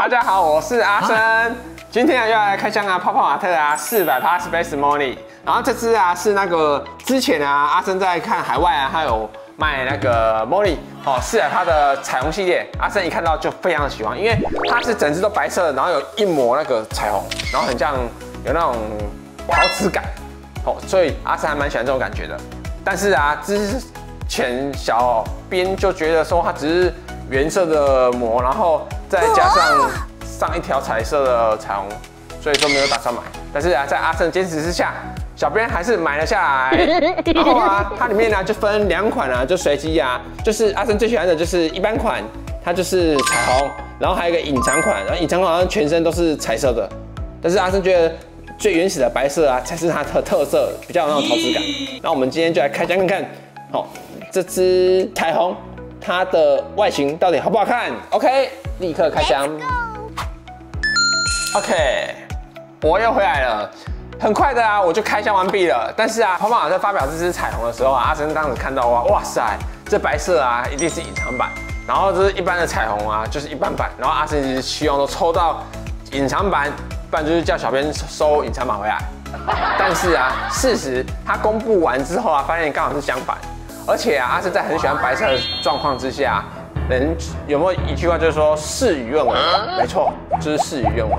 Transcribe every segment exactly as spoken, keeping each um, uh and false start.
大家好，我是阿生，今天又要来开箱啊，泡泡玛特啊，四百趴 Space Molly。然后这支啊是那个之前啊，阿生在看海外啊，他有卖那个 Molly 哦，四百趴的彩虹系列，阿生一看到就非常的喜欢，因为它是整支都白色的，然后有一抹那个彩虹，然后很像有那种陶瓷感，哦，所以阿生还蛮喜欢这种感觉的。但是啊，之前小编就觉得说它只是原色的膜，然后再加上上一条彩色的彩虹，所以说没有打算买。但是啊，在阿生坚持之下，小编还是买了下来。然后啊，它里面呢就分两款啊，就随机啊，就是阿生最喜欢的就是一般款，它就是彩虹，然后还有一个隐藏款，然后隐藏款好像全身都是彩色的。但是阿生觉得最原始的白色啊，才是它的特色，比较有那种陶瓷感。那我们今天就来开箱看看，好，这支彩虹它的外形到底好不好看 ？OK， 立刻开箱。OK， 我又回来了。很快的啊，我就开箱完毕了。但是啊，泡泡玛特发表这支彩虹的时候啊，阿生当时看到哇，哇塞，这白色啊，一定是隐藏版。然后这是一般的彩虹啊，就是一般版。然后阿生其实希望都抽到隐藏版，不然就是叫小编收隐藏版回来。但是啊，事实他公布完之后啊，发现刚好是相反。而且啊，阿生在很喜欢白色的状况之下，人有没有一句话就是说事与愿违？没错，就是事与愿违。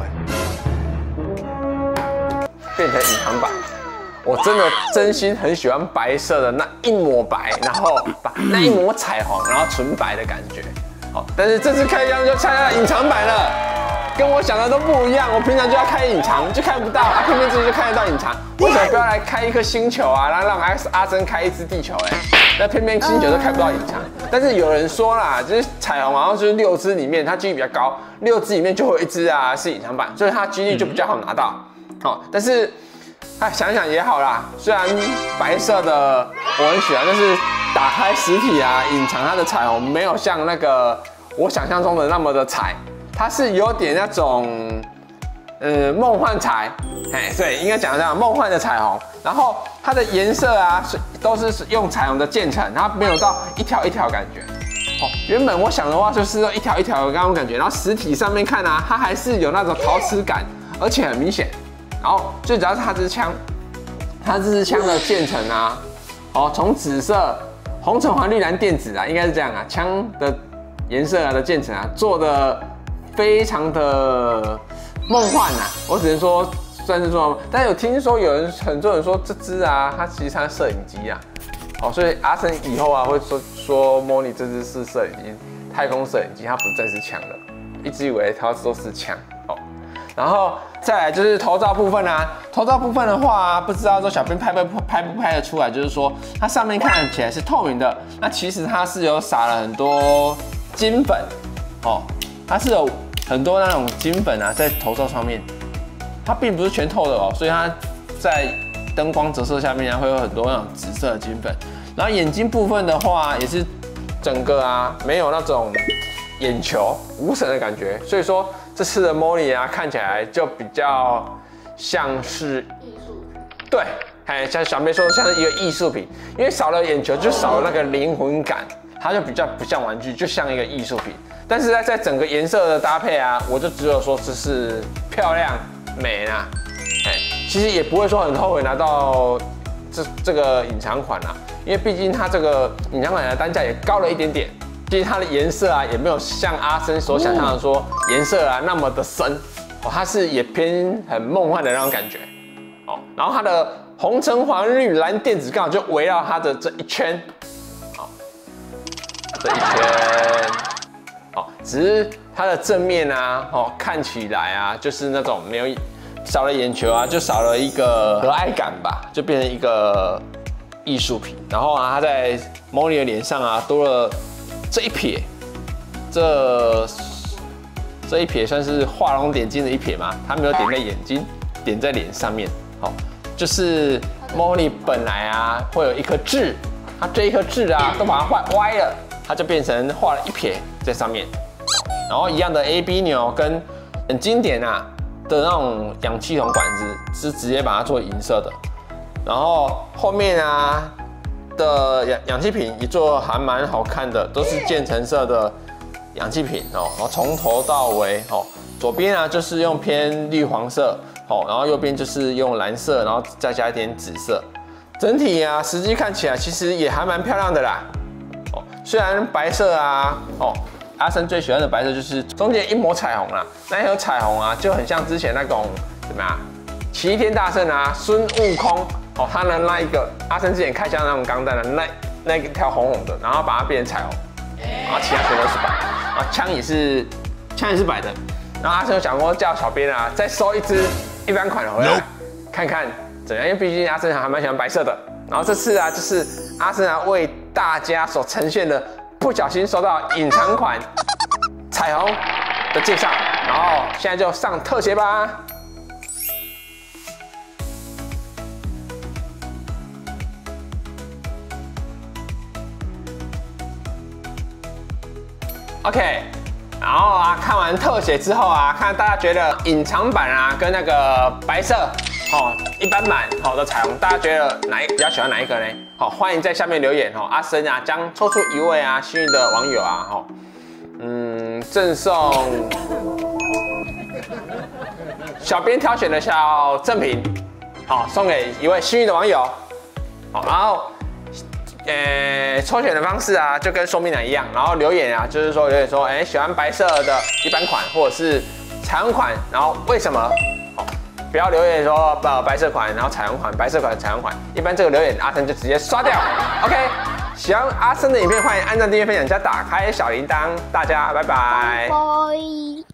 变成隐藏版，我真的真心很喜欢白色的那一抹白，然后把那一抹彩虹，然后纯白的感觉。好，但是这次开箱就开到隐藏版了，跟我想的都不一样。我平常就要开隐藏，就开不到，啊，偏偏这次就开得到隐藏。为什么不要来开一颗星球啊？然后让阿阿生开一只地球、欸？哎，那偏偏星球都开不到隐藏。但是有人说啦，就是彩虹好像就是六只里面它几率比较高，六只里面就会有一只啊是隐藏版，所以它几率就比较好拿到。好，但是，哎，想想也好啦。虽然白色的我很喜欢，但是打开实体啊，隐藏它的彩虹没有像那个我想象中的那么的彩，它是有点那种呃梦幻彩，哎，对，应该讲这样梦幻的彩虹。然后它的颜色啊，都是用彩虹的渐层，它没有到一条一条感觉。哦，原本我想的话就是一条一条的那种感觉，然后实体上面看啊，它还是有那种陶瓷感，而且很明显。然后最主要是它这支枪，它这支枪的渐层啊，哦，从紫色、红橙黄绿蓝靛紫啊，应该是这样啊，枪的颜色啊的渐层啊，做的非常的梦幻啊，我只能说算是说，但有听说有人很多人说这支啊，它其实它是摄影机啊，哦，所以阿生以后啊会说说 Molly 这支是摄影机，太空摄影机，它不再是枪了，一直以为它都是枪哦。然后再来就是头罩部分啊，头罩部分的话，不知道说小编拍不拍不拍得出来，就是说它上面看起来是透明的，那其实它是有撒了很多金粉哦，它是有很多那种金粉啊在头罩上面，它并不是全透的哦，所以它在灯光折射下面啊会有很多那种紫色的金粉，然后眼睛部分的话也是整个啊没有那种眼球无神的感觉，所以说。这次的 Molly 啊，看起来就比较像是艺术品，对，哎，像小妹说的，像是一个艺术品，因为少了眼球，就少了那个灵魂感，它就比较不像玩具，就像一个艺术品。但是在在整个颜色的搭配啊，我就只有说这是漂亮美啦，哎，其实也不会说很后悔拿到这这个隐藏款啦，因为毕竟它这个隐藏款的单价也高了一点点。其实它的颜色啊，也没有像阿生所想象的说颜色啊那么的深哦，它是也偏很梦幻的那种感觉哦。然后它的红橙黄绿蓝靛紫刚好就围绕它的这一圈，好，这一圈，哦，只是它的正面啊，哦，看起来啊就是那种没有少了眼球啊，就少了一个和蔼感吧，就变成一个艺术品。然后啊，它在 Molly 的脸上啊多了。这一撇，这这一撇算是画龙点睛的一撇嘛？它没有点在眼睛，点在脸上面。好，就是 Molly 本来啊会有一颗痣，它这一颗痣啊都把它画歪了，它就变成画了一撇在上面。然后一样的 A B 钮跟很经典啊的那种氧气筒管子是直接把它做银色的，然后后面啊。的氧氧气瓶也做还蛮好看的，都是渐层色的氧气瓶哦，然后从头到尾哦，左边啊就是用偏绿黄色哦，然后右边就是用蓝色，然后再加一点紫色。整体啊，实际看起来其实也还蛮漂亮的啦。哦，虽然白色啊，哦，阿生最喜欢的白色就是中间一抹彩虹啦，那一条彩虹啊就很像之前那种怎么样，齐天大圣啊，孙悟空哦，他的那一个阿生之前开箱那种钢弹的那那一条红红的，然后把它变成彩虹。然后其他全都是白，然后枪也是枪也是白的。然后阿生有讲过叫小编啊，再收一支一般款回来看看怎样，因为毕竟阿生还蛮喜欢白色的。然后这次啊，就是阿生啊为大家所呈现的，不小心收到隐藏款彩虹的介绍，然后现在就上特写吧。OK， 然后啊，看完特写之后啊，看大家觉得隐藏版啊跟那个白色哦一般版好的彩虹，大家觉得哪一比较喜欢哪一个呢？好，欢迎在下面留言哦。阿生啊将抽出一位啊幸运的网友啊，哈，嗯，赠送小编挑选的小赠品，好，送给一位幸运的网友，好，然后。呃，抽选的方式啊，就跟说明栏一样，然后留言啊，就是说留言说，哎、欸，喜欢白色的一般款或者是彩虹款，然后为什么？哦，不要留言说呃白色款，然后彩虹款，白色款，彩虹款，一般这个留言阿生就直接刷掉。OK， 喜欢阿生的影片，欢迎按赞、订阅、分享加打开小铃铛，大家拜拜。拜拜。